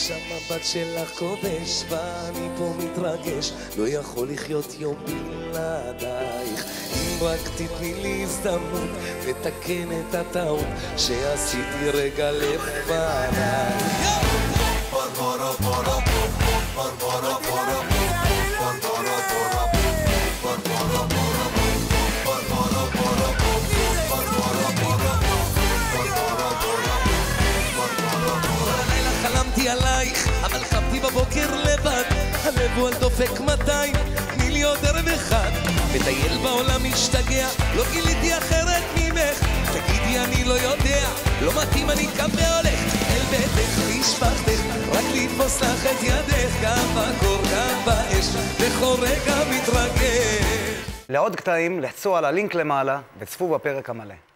שהמבט שלך כובש ואני פה מתרגש, לא יכול לחיות יום בלעדייך. אם רק תתני לי הזדמנות לתקן את הטעות שעשיתי רגע לפניי. חלמתי עלייך, אבל חמתי בבוקר לבד. הלב הוא על דופק 200 מיליון אחד. מטייל בעולם משתגע, לא גיליתי אחרת ממך. תגידי אני לא יודע, לא מתאים אני קם והולך אל ביתך משפחתך, רק לתפוס לך את ידך, גם בקור גם באש, בכל רגע מתרגש. לעוד קטעים לחצו על הלינק למעלה וצפו בפרק המלא.